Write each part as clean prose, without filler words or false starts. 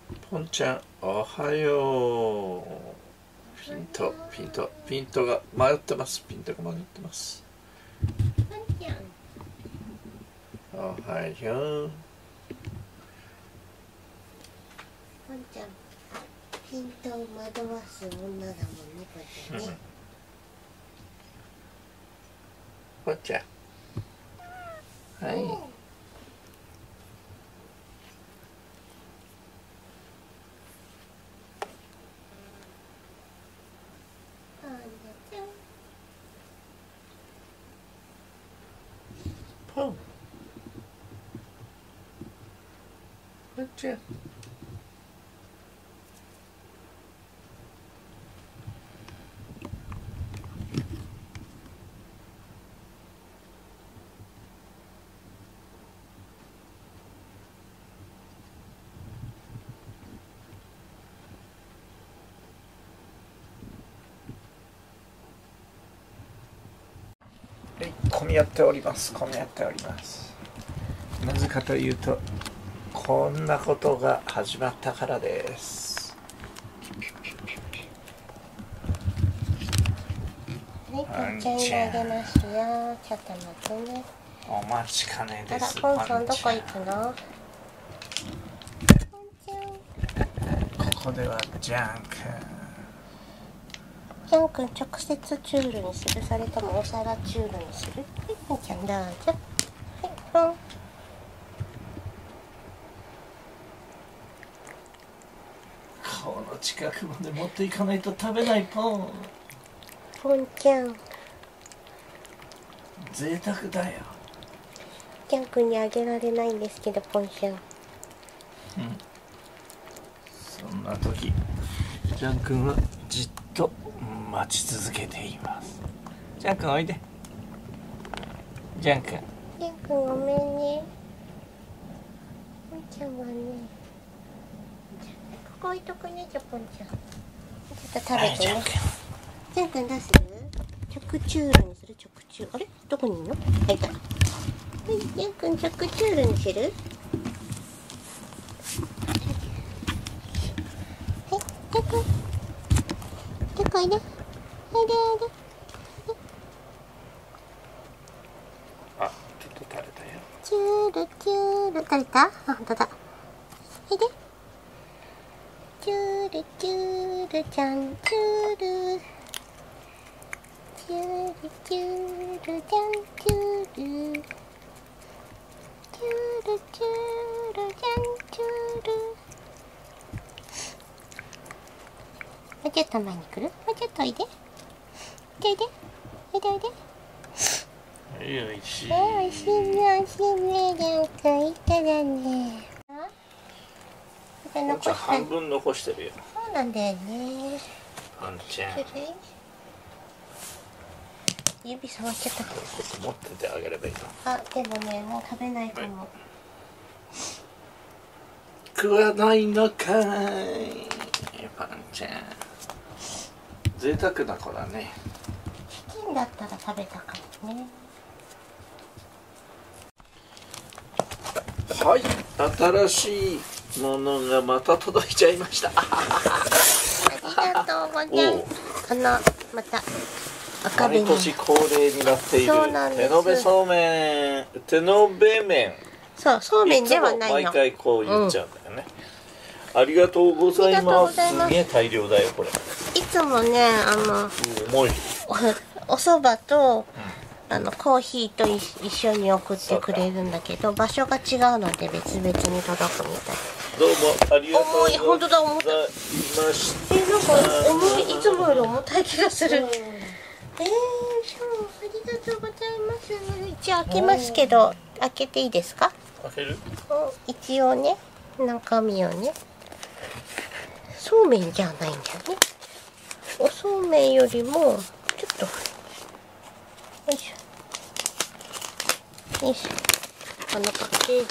ポンちゃんおはよう。ピントが迷ってます。おはよう。 ポンちゃん、ピントを惑わす女だもんね、これね。 ポンちゃん。はい。ポンちゃん。混み合っております。なぜかというと、こんなことが始まったからです。 はい、ポンちゃんにあげますよ。ちょっと待ってね。 お待ちかねです。 あら、ポンちゃんどこ行くの？ポンちゃん。 ここではジャン君。 ジャン君、直接チュールにする？それともお皿チュールにする？はい、ポンちゃんどうぞ。はい、ポン。 この近くまで持っていかないと食べないポン。 ポンちゃん。 贅沢だよ。 ジャン君にあげられないんですけど、ポンちゃん。 そんな時、ジャン君はじっと待ち続けています。ジャン君おいで。ジャン君。 ジャン君ごめんね。ポンちゃんはね。ここ置いとくね、じゃあポンちゃん。ちょっと食べてね。 ジャン君。 ジャン君どうする？直チュールにする？直チュール。あれ？どこにいるの？はい、いた。はい、ジャン君直チュールにする？はい、ジャン君。ジャン君おいで。おいでおいで。 あ、ちょっと垂れたよ。 チュールチュール。垂れた？あ、ほんとだ。おいで。チュールチュールちゃんチュール。チュールチュールちゃんチュール。チュールチュールちゃんチュール。もうちょっと前に来る？もうちょっとおいで。おいでおいで。おいでおいで。 おいしい。 おいしいね、おいしいね、ジャン君。いっただね。 ポンちゃん半分残してるよ。 そうなんだよね。 ポンちゃん。 指触っちゃった。 持っててあげればいいの。 あ、でもね、もう食べないかも。 食わないのかい、パンちゃん。贅沢な子だね。 チキンだったら食べたかもね。 はい、新しいものがまた届いちゃいました。 ありがとうございます。また赤紅。 毎年恒例になっている手延べそうめん、手延べ麺。 そう、そうめんではないの。 毎回こう言っちゃうんだよね。ありがとうございます。すげえ大量だよこれ。 いつもね、 重い。 お蕎麦とコーヒーと一緒に送ってくれるんだけど、場所が違うので別々に届くみたい。 どうもありがとうございました。 重い、本当だ、重たい。なんか重い、いつもより重たい気がする。そう、ありがとうございます。一応開けますけど、開けていいですか？ 開ける？ 一応ね、中身をね。そうめんじゃないんだよね。おそうめんよりもちょっと、よいしょよいしょ、パッケージを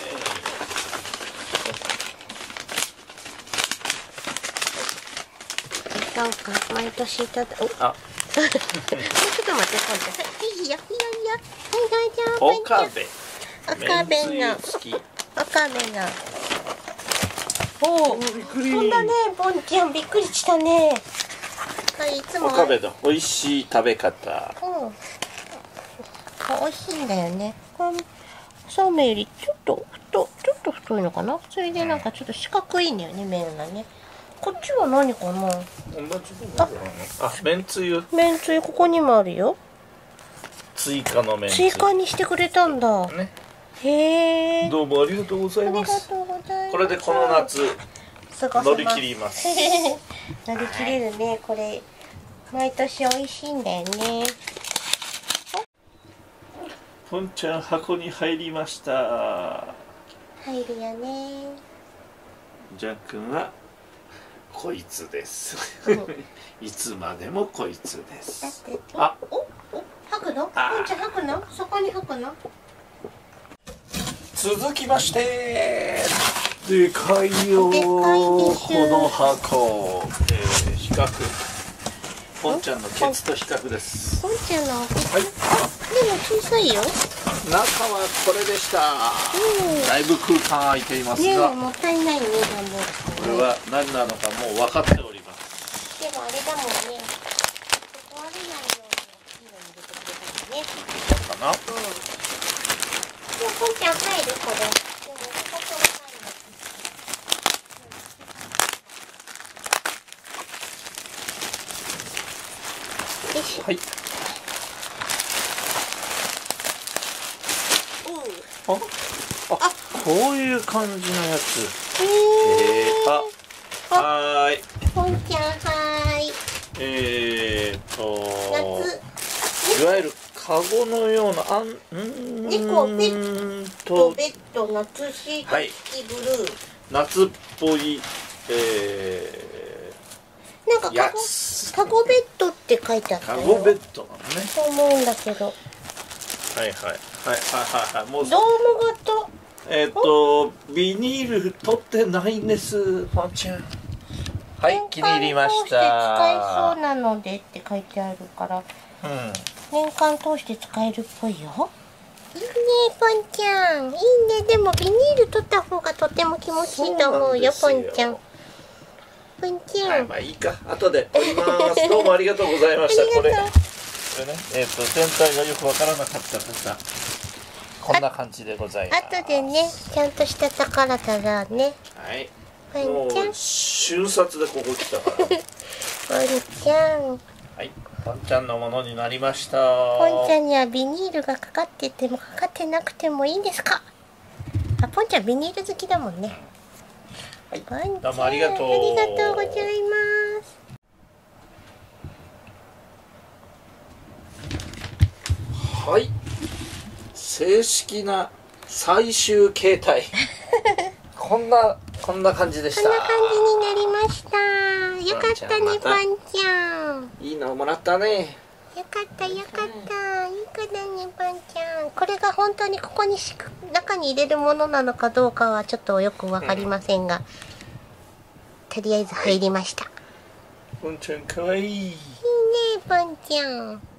なんか毎年いただあちょっと待って、ポンちゃん。はい、いいよいいよいいよ。はい、どうぞ。 岡部。 岡部の。岡部の。おおお、 びっくり。 飛んだね、ポンちゃん、びっくりしたね。いつも。 岡部の美味しい食べ方。 うん。美味しいんだよね。これそうめんよりちょっと太いのかな。それでなんかちょっと四角いんだよね、麺がね。こっちは何かな。 めんつゆ。 めんつゆここにもあるよ。 追加のめんつゆ。 追加にしてくれたんだ。 ね。 へえ。 どうもありがとうございます。 ありがとうございます。 これでこの夏乗り切ります。 乗り切れるね、これ。毎年美味しいんだよね。 ポンちゃん箱に入りました。 入るよね。 ジャン君はこいつです。いつまでもこいつです。あ、 吐くの？ポンちゃん吐くの？そこに吐くの？ 続きまして、でかいよこの箱。比較。ポンちゃんのケツと比較です。 ポンちゃんのケツ。 はい。 でも小さいよ。 中はこれでした。だいぶ空間空いていますが、 もったいないね、 これは何なのかもう分かっております。 でもあれだもんね。壊れないように入れてくれたのね。 そうかな。 でもポンちゃん入るこれ。でもここ入る。よし。 はい。あ、こういう感じのやつ。はーい。 ポンちゃんはーい。 いわゆるカゴのような猫ペットベッド夏シート付きブルー。 夏っぽいなんかカゴベッドって書いてあったよ。 カゴベッドなのね。 そう思うんだけど。 もうドーム型。 ビニール取ってないんです、ポンちゃん。はい、気に入りました。 使えそうなのでって書いてあるから、年間通して使えるっぽいよ。いいね、ポンちゃん。いいね。でもビニール取った方がとても気持ちいいと思うよ、ポンちゃん。ポンちゃん。 まあいいか、後で取ります。どうもありがとうございました。これね、全体がよくわからなかった方、こんな感じでございます。 後でね、ちゃんとした宝だね。 はい。 ポンちゃん。 瞬殺でここ来たから。 ポンちゃん。 はい、ポンちゃんのものになりました。 ポンちゃんにはビニールがかかっててもかかってなくてもいいんですか？ポンちゃんビニール好きだもんね。 はい、どうもありがとう。 ありがとうございます。 はい、正式な最終形態。こんな感じでした。 こんな感じになりました。よかったね、ポンちゃん。 いいのもらったね。 よかったよかった。いい子だね、ポンちゃん。これが本当にここに中に入れるものなのかどうかはちょっとよくわかりませんが、とりあえず入りました。 ポンちゃんかわいい。いいね、 ポンちゃん。